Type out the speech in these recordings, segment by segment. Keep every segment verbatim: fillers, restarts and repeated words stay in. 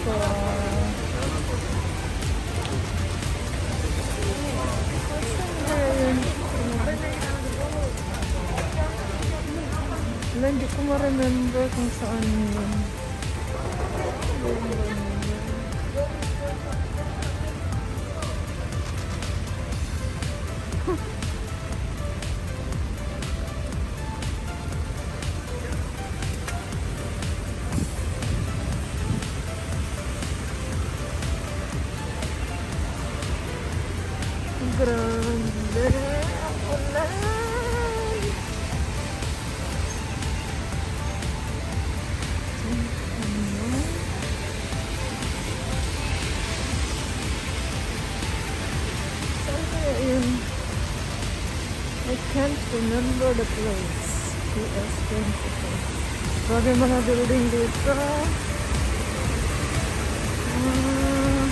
Wala, hindi ko ma-remember kung saan yun. Grande ang ulan. Saan kaya yun? I can't remember the place. P S twenty-four. Grabe mga building dito. Ah.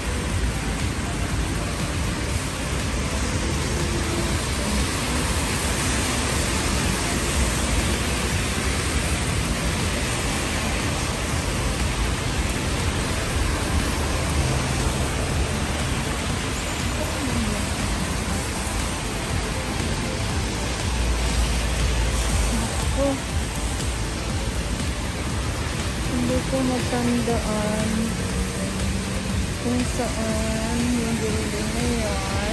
Hindi ko matandaan kung saan yung building na yan.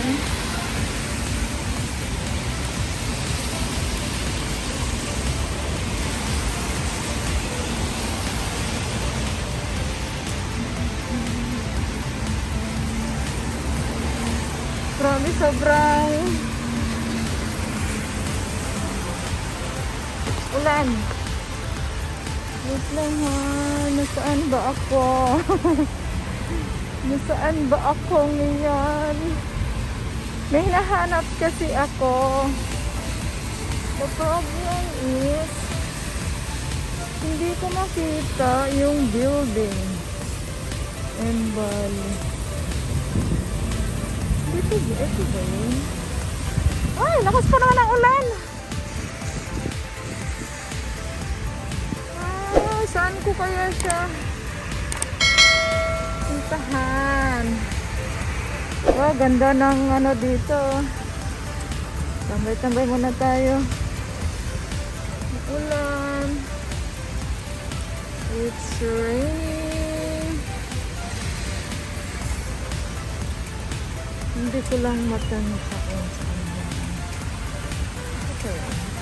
Grabe, sobrang ulan. Wait lang ha, nasaan ba ako? Nasaan ba ako ngayon? May hinahanap kasi ako. The problem is, hindi ko makita yung building. And bali. Dito ba? Ito ba yun? Ay, lakas pa naman ang ulan! Saan ko kaya siya puntahan? Oh, ganda ng ano dito. Tambay-tambay muna tayo. Ulan. It's raining. Hindi ko lang matanda kung saan yan. Okay.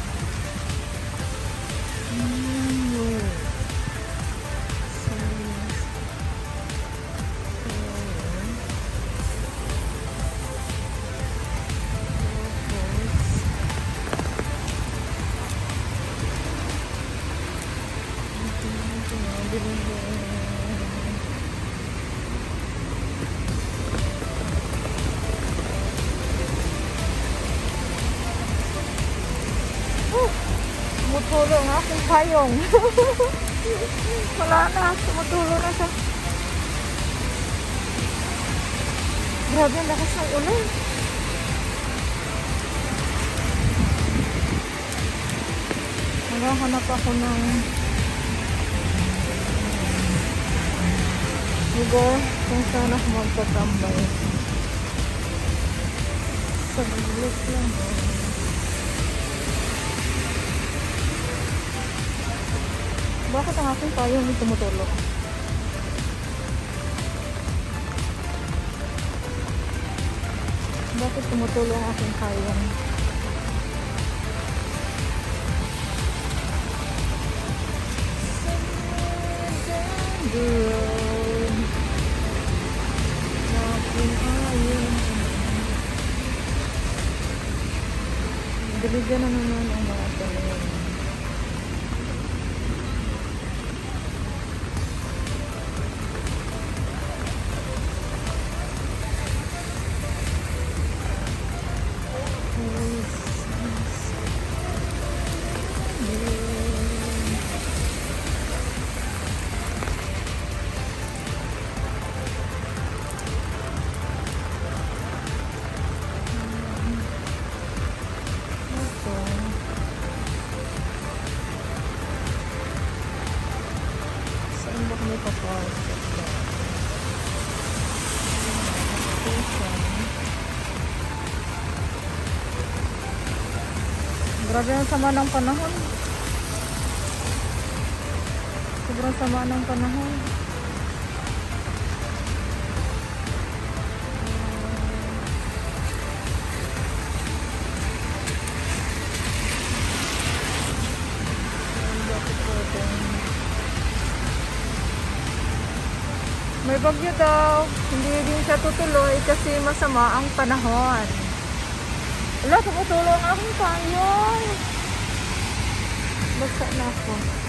Tumutulong ang aking payong. Wala na, tumutulong na siya. Grabe ang lakas ng ulan. Naghahanap ako ng lugar kung saan ako magtatambay. Saglit lang. Bakit ang aking payong tumutulong? Bakit tumutulong ang aking payong? Diligan na naman ang mga talim. May papasok. Grabe ang sama ng panahon. Sobrang sama ng panahon. May bagyo daw. Hindi din siya tutuloy kasi masama ang panahon. Wala, tumutulong ang aking payon. Bagsak na ako.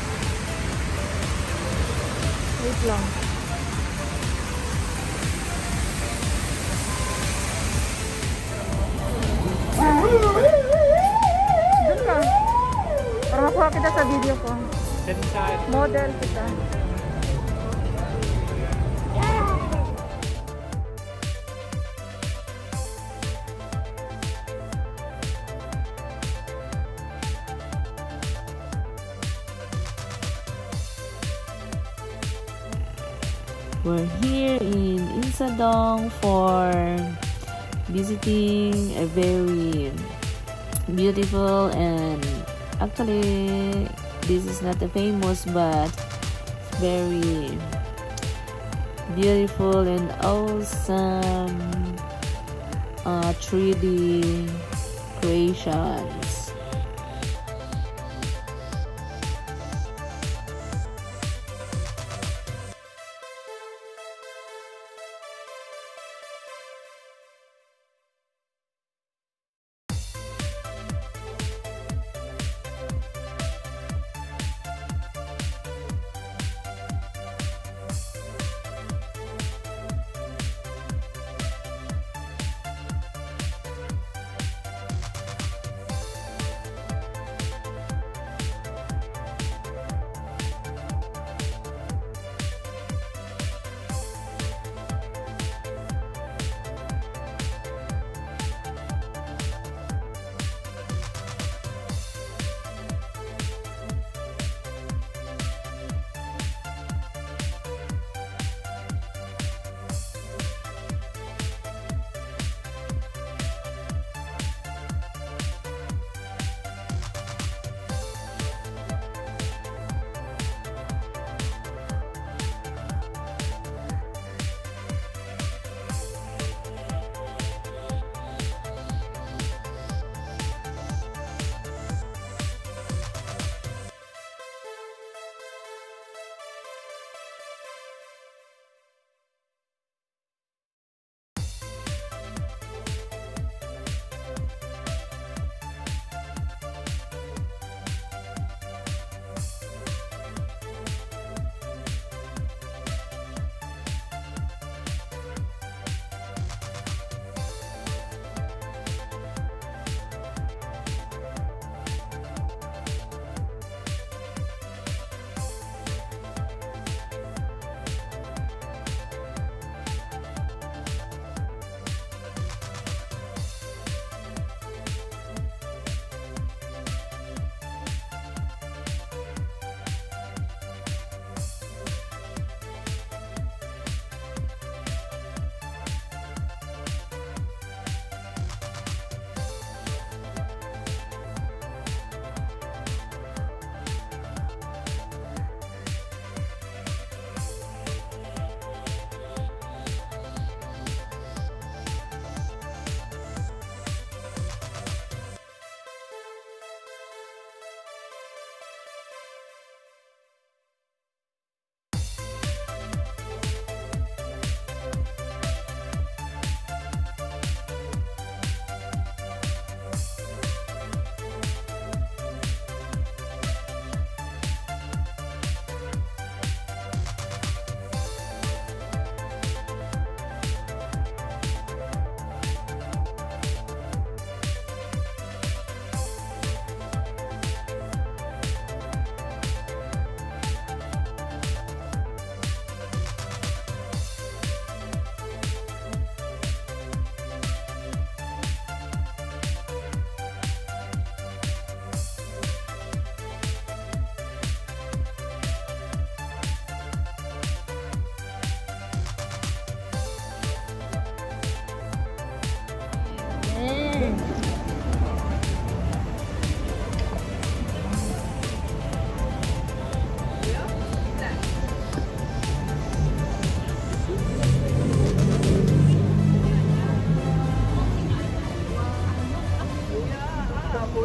Wait lang. Doon ka. Para makuha kita sa video ko. Model kita. We're here in Insa for visiting a very beautiful, and actually this is not a famous but very beautiful and awesome uh, three D creations.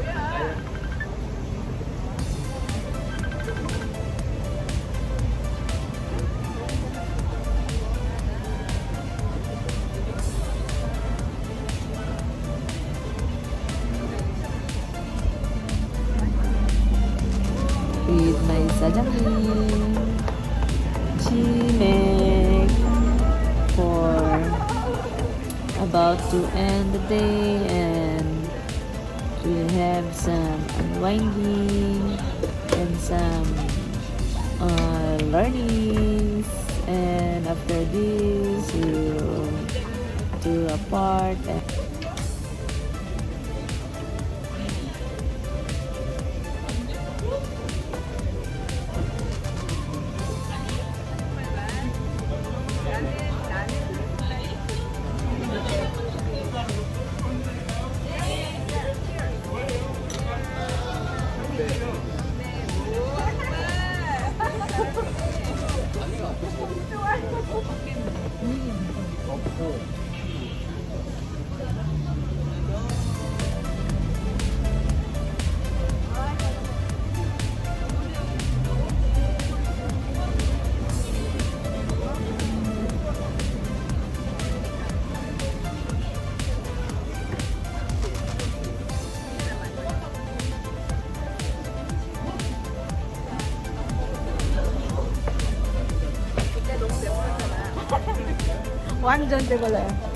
With my sa장님, chimek, for about to end the day and to have some unwinding and some uh, learnings, and after this we'll do a part. And 완전 대걸려요.